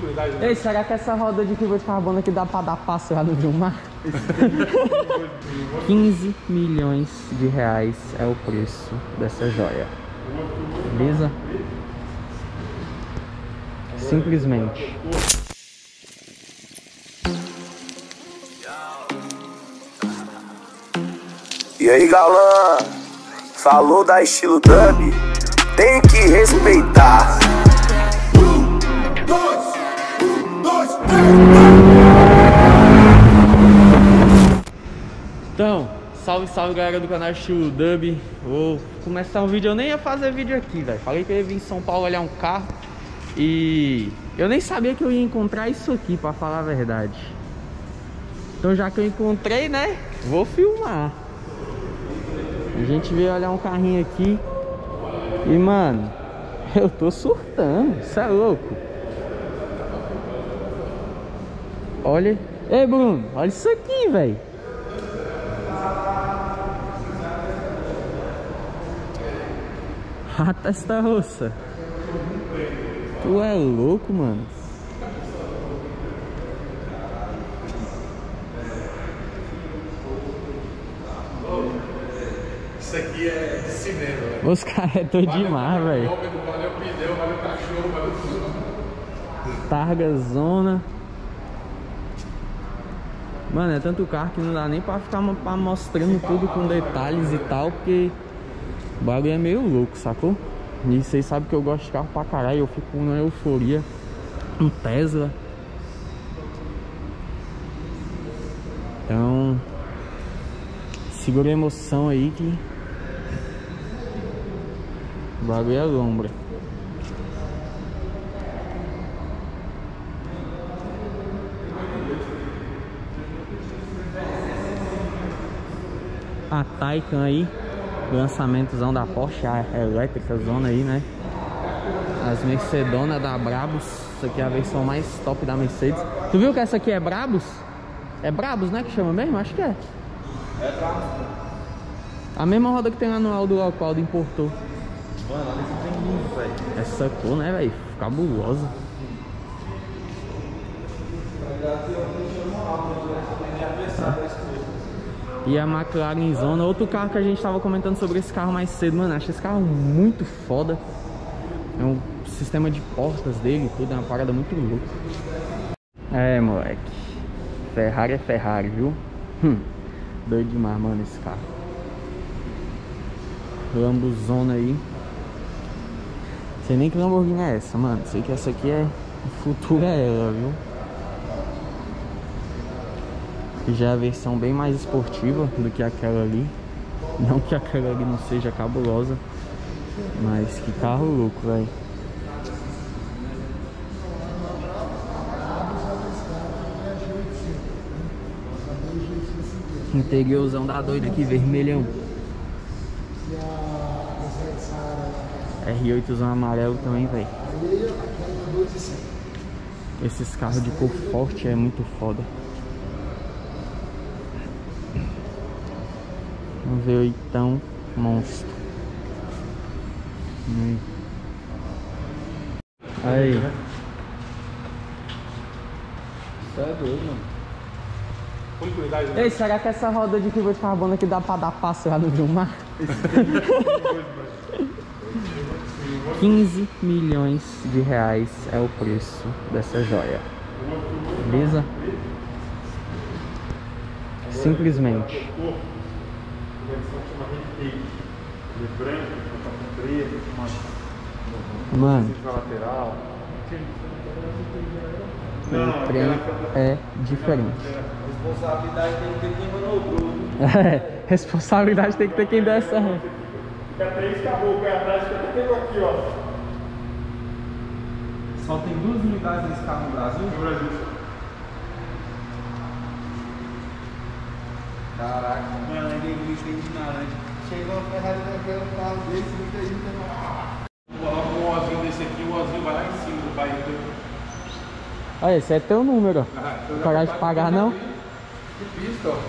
Ei, será que essa roda de fibra de carbono aqui dá pra dar passo lá no Vilmar? 15 milhões de reais é o preço dessa joia. Beleza? Simplesmente. E aí, galã? Falou da estilo dub? Tem que respeitar. Então, salve, salve galera do canal Estilo Dub. Vou começar um vídeo, eu nem ia fazer vídeo aqui, velho. Falei que eu ia vir em São Paulo olhar um carro e eu nem sabia que eu ia encontrar isso aqui, pra falar a verdade. Então já que eu encontrei, né, vou filmar. A gente veio olhar um carrinho aqui e, mano, eu tô surtando, isso é louco. Olha, ei Bruno, olha isso aqui, velho. A testa roça. Tu é louco, mano. Isso aqui é de cinema, velho. Os caras é doido demais, velho. Valeu o pneu, valeu o cachorro, valeu tudo. Targa zona. Mano, é tanto carro que não dá nem pra ficar mostrando tudo com detalhes e tal, porque o bagulho é meio louco, sacou? E vocês sabem que eu gosto de carro pra caralho, eu fico numa euforia. Um Tesla. Então, segura a emoção aí que o bagulho é lombra. A Taycan aí, lançamentozão da Porsche, a elétrica zona aí, né? As Mercedonas da Brabus. Isso aqui é a versão mais top da Mercedes. Tu viu que essa aqui é Brabus? É Brabus, né, que chama mesmo? Acho que é. É Brabus. A mesma roda que tem lá no Aldo, o Aldo importou. Mano, olha esse trem lindo, velho. Essa cor, né, velho? Cabulosa. E a McLaren Zona, outro carro que a gente tava comentando sobre esse carro mais cedo, mano. Acho esse carro muito foda. É um sistema de portas dele, tudo, é uma parada muito louca. É, moleque. Ferrari é Ferrari, viu? Doido demais, mano, esse carro. Lambuzona aí. Sei nem que Lamborghini é essa, mano. Sei que essa aqui é... O futuro é ela, viu? Já é a versão bem mais esportiva do que aquela ali. Não que aquela ali não seja cabulosa, mas que carro louco, velho. Interiorzão da doida aqui, vermelhão. R8zão amarelo também, velho. Esses carros de cor forte é muito foda. Vamos ver o então monstro. Aí. Isso é doido, mano. Ei, será que essa roda de fibra de carbono aqui dá pra dar passo lá no Vilmar? 15 milhões de reais é o preço dessa joia. Beleza? Simplesmente. Mano, o trem é diferente. Responsabilidade tem que ter quem manobrou. É, responsabilidade tem que ter quem der essa ré. Fica 3 acabou, o pé atrás que até pegou aqui, ó. Só tem 2 unidades desse carro no Brasil? No Brasil. Caraca, mano, é linguiça ignorante. Chegou a Ferrari naquele carro desse, muita gente não. Coloca um ozinho desse aqui, o ozinho vai lá em cima do pai dele. Olha, esse é teu número, ó. Não coragem de pagar, não? Que pista, ó.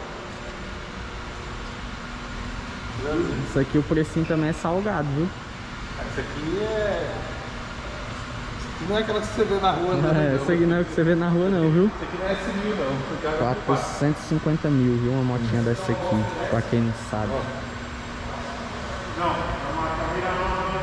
Isso aqui o precinho também é salgado, viu? Isso aqui é Não é aquela que você vê na rua, né? Essa aqui não é o que você vê na rua não, viu? Essa aqui não é S1000 não. 450 mil, viu? Uma motinha dessa aqui, pra quem não sabe. Não, é uma carreira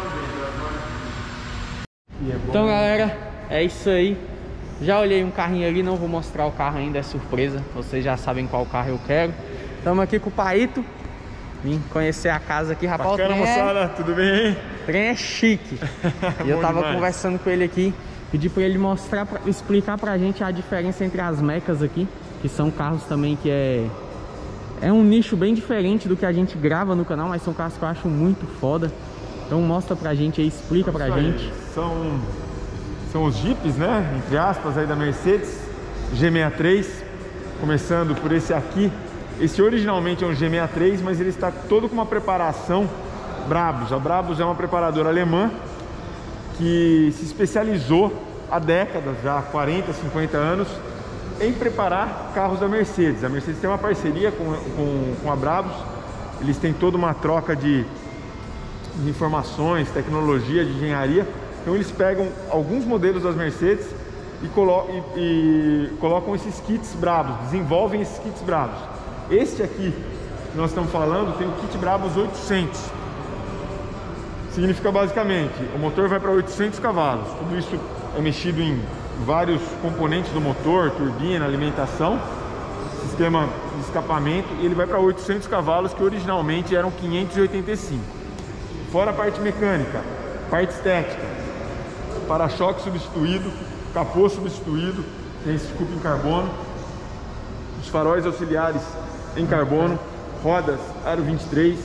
nova. Então galera, é isso aí. Já olhei um carrinho ali, não vou mostrar o carro ainda, é surpresa. Vocês já sabem qual carro eu quero. Estamos aqui com o Paito. Vim conhecer a casa aqui, rapaz. Bacana, moçada, tudo bem? O trem é chique. E eu tava conversando com ele aqui. Pedi pra ele mostrar, explicar pra gente a diferença entre as mecas aqui, que são carros também que é um nicho bem diferente do que a gente grava no canal, mas são carros que eu acho muito foda. Então mostra pra gente aí, explica pra gente. São os Jeeps, né? Entre aspas, aí da Mercedes G63. Começando por esse aqui. Esse originalmente é um G63, mas ele está todo com uma preparação Brabus. A Brabus é uma preparadora alemã que se especializou há décadas, já há 40, 50 anos, em preparar carros da Mercedes. A Mercedes tem uma parceria com a Brabus. Eles têm toda uma troca de informações, tecnologia, de engenharia. Então eles pegam alguns modelos das Mercedes e colocam esses kits Brabus, desenvolvem esses kits Brabus. Este aqui que nós estamos falando tem o kit Brabus 800. Significa basicamente, o motor vai para 800 cavalos. Tudo isso é mexido em vários componentes do motor, turbina, alimentação, sistema de escapamento, e ele vai para 800 cavalos, que originalmente eram 585. Fora a parte mecânica, parte estética, para-choque substituído, capô substituído, tem esse scoop em carbono, os faróis auxiliares em carbono, rodas Aro 23,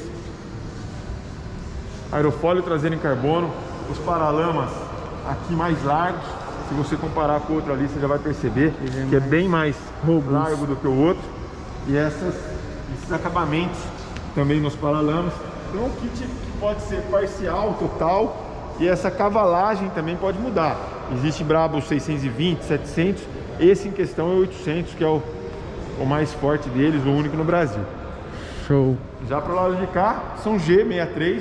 aerofólio traseiro em carbono, os paralamas aqui mais largos. Se você comparar com o outro ali, você já vai perceber que é bem mais largo do que o outro. E esses acabamentos também nos paralamas. Então, um kit que pode ser parcial, total, e essa cavalagem também pode mudar. Existe Brabus 620, 700, esse em questão é 800, que é o mais forte deles, o único no Brasil. Show! Já para o lado de cá, são G63,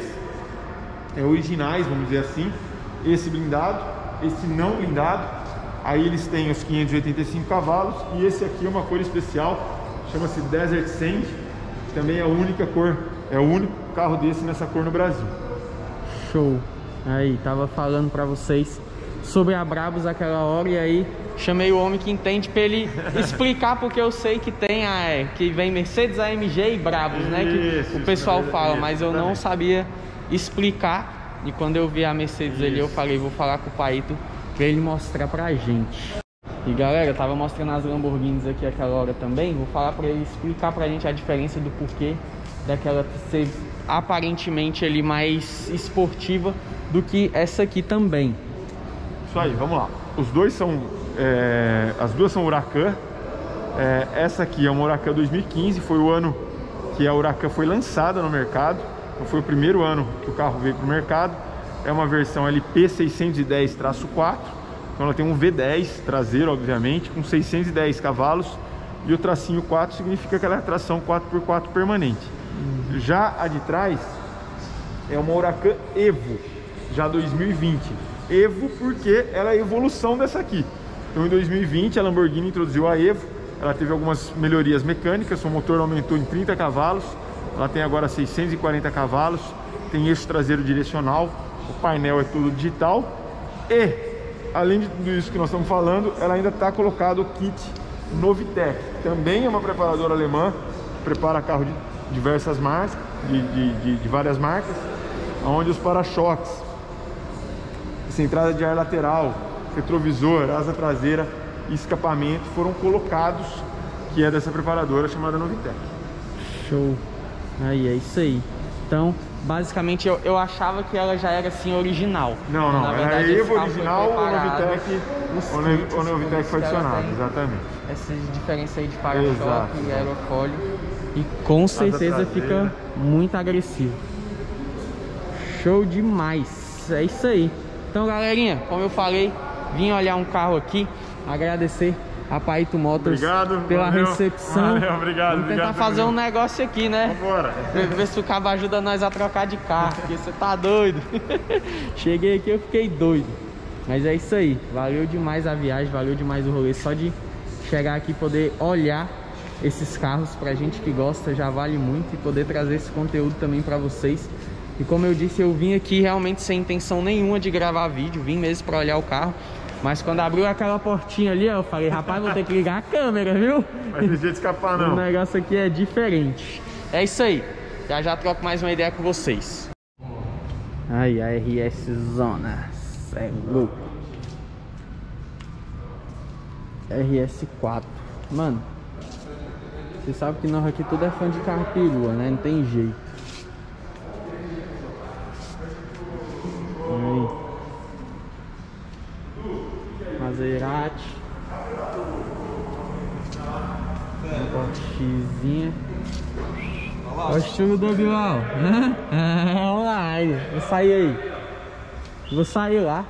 originais, vamos dizer assim. Esse blindado, esse não blindado. Aí eles têm os 585 cavalos. E esse aqui é uma cor especial, chama-se Desert Sand, que também é a única cor, é o único carro desse nessa cor no Brasil. Show! Aí, tava falando pra vocês sobre a Brabus aquela hora, e aí chamei o homem que entende pra ele explicar, porque eu sei que tem que vem Mercedes, AMG e Brabus, né? Que o pessoal fala, mas eu não sabia explicar. E quando eu vi a Mercedes ali, eu falei, vou falar com o Paito pra ele mostrar pra gente. E galera, eu tava mostrando as Lamborghinis aqui aquela hora também. Vou falar pra ele explicar pra gente a diferença do porquê daquela ser aparentemente ali mais esportiva do que essa aqui também. Isso aí, vamos lá. Os dois são, as duas são Huracan. Essa aqui é uma Huracan 2015, foi o ano que a Huracan foi lançada no mercado. Então foi o primeiro ano que o carro veio para o mercado. É uma versão LP 610-4. Então ela tem um V10 traseiro, obviamente, com 610 cavalos. E o tracinho 4 significa que ela é tração 4x4 permanente. Já a de trás é uma Huracan Evo, já 2020. Evo porque ela é a evolução dessa aqui. Então em 2020 a Lamborghini introduziu a Evo. Ela teve algumas melhorias mecânicas, o motor aumentou em 30 cavalos. Ela tem agora 640 cavalos, tem eixo traseiro direcional, o painel é tudo digital. E, além de tudo isso que nós estamos falando, ela ainda está colocado o kit Novitec. Também é uma preparadora alemã, prepara carro de diversas marcas, de várias marcas, onde os para-choques, essa entrada de ar lateral, retrovisor, asa traseira e escapamento foram colocados, que é dessa preparadora chamada Novitec. Show! Aí, é isso aí. Então, basicamente, eu achava que ela já era assim original. Não, Na verdade, é Evo original ou Novitec foi adicionado, exatamente. Essa diferença aí de para-choque e aerofólio. E com certeza fica muito agressivo. Show demais. É isso aí. Então, galerinha, como eu falei, vim olhar um carro aqui, agradecer a Paito Motors pela recepção. Valeu, obrigado. Vamos tentar fazer um negócio aqui, né? Vambora. Ver se o cabo ajuda nós a trocar de carro, porque você tá doido. Cheguei aqui, eu fiquei doido. Mas é isso aí, valeu demais a viagem, valeu demais o rolê. Só de chegar aqui e poder olhar esses carros, pra gente que gosta, já vale muito. E poder trazer esse conteúdo também pra vocês. E como eu disse, eu vim aqui realmente sem intenção nenhuma de gravar vídeo, vim mesmo pra olhar o carro. Mas quando abriu aquela portinha ali, eu falei, rapaz, vou ter que ligar a câmera, viu? Mas não tem jeito de escapar, não. O negócio aqui é diferente. É isso aí. Já troco mais uma ideia com vocês. Aí, a RS Zona. Cê é louco. RS4. Mano, você sabe que nós aqui tudo é fã de carro perua, né? Não tem jeito. Aí. Maserati. Uma Porschezinha. Olha o estilo do Bilal, né? Online. Vou sair aí. Vou sair lá.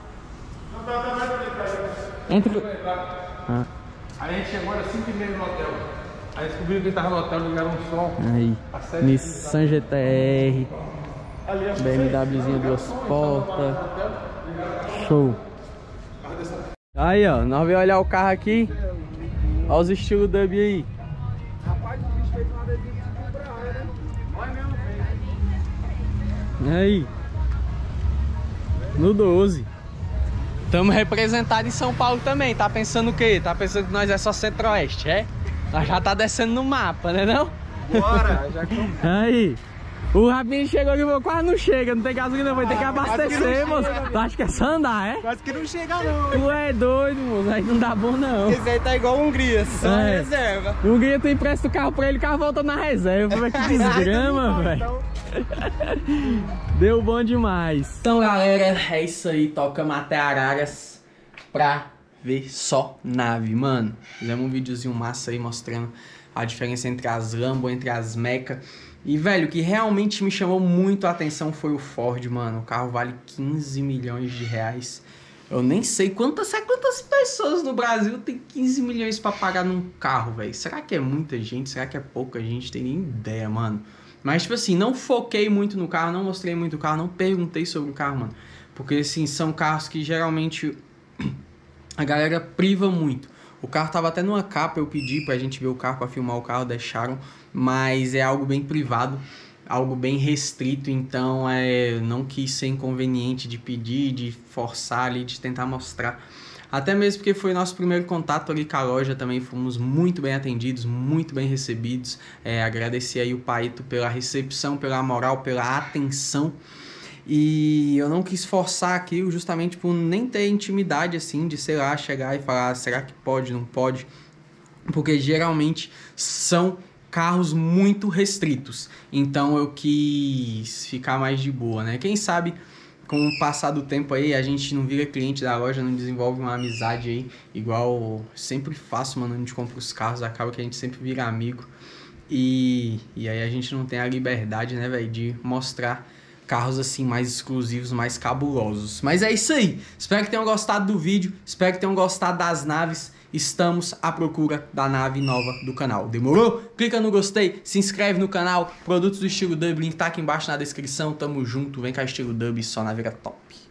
Entra. Ah. Aí a gente chegou às 5h30 no hotel. Aí descobriram que ele tava no hotel, ligaram um som. Aí. Nissan GTR. BMWzinha 2 portas. Show. Aí, ó, nós vamos olhar o carro aqui. Olha os estilos dub aí. Rapaz, o bicho fez uma adesiva de comprar, né? Vai mesmo, velho. Aí. No 12. Estamos representados em São Paulo também. Tá pensando o quê? Tá pensando que nós é só Centro-Oeste, é? Nós já tá descendo no mapa, né não? Bora! Aí. O Rabinho chegou aqui e falou, quase não chega, não tem gasolina, vai ter que abastecer, moço. Tu acha que é só andar, é? Quase que não chega, não. Tu é doido, moço, aí não dá bom, não. Esse aí tá igual a Hungria, só reserva. Hungria, tu empresta o carro pra ele, o carro volta na reserva. Como é que desgrama, velho? Deu bom demais. Então, galera, é isso aí. Tocamos até Araras pra ver só nave, mano. Fizemos um videozinho massa aí mostrando a diferença entre as Lambo, entre as Meca. E, velho, o que realmente me chamou muito a atenção foi o Ford, mano. O carro vale 15 milhões de reais. Eu nem sei quantas pessoas no Brasil tem 15 milhões pra pagar num carro, velho. Será que é muita gente? Será que é pouca gente? Tem nem ideia, mano. Mas, tipo assim, não foquei muito no carro, não mostrei muito o carro, não perguntei sobre o carro, mano. Porque, assim, são carros que geralmente a galera priva muito. O carro tava até numa capa, eu pedi pra gente ver o carro, pra filmar o carro, deixaram. Mas é algo bem privado, algo bem restrito, então não quis ser inconveniente de pedir, de forçar ali, de tentar mostrar. Até mesmo porque foi nosso primeiro contato ali com a loja também, fomos muito bem atendidos, muito bem recebidos. Agradecer aí o Paito pela recepção, pela moral, pela atenção. E eu não quis forçar aquilo justamente por nem ter intimidade assim, de sei lá, chegar e falar, será que pode, não pode? Porque geralmente são carros muito restritos, então eu quis ficar mais de boa, né? Quem sabe com o passar do tempo aí a gente não vira cliente da loja, não desenvolve uma amizade aí, igual sempre faço, mano, a gente compra os carros, acaba que a gente sempre vira amigo e aí a gente não tem a liberdade, né, velho, de mostrar carros assim mais exclusivos, mais cabulosos. Mas é isso aí, espero que tenham gostado do vídeo, espero que tenham gostado das naves. Estamos à procura da nave nova do canal. Demorou? Clica no gostei, se inscreve no canal. Produtos do Estilo Dub, link tá aqui embaixo na descrição. Tamo junto, vem cá Estilo Dub, só na Vera Top.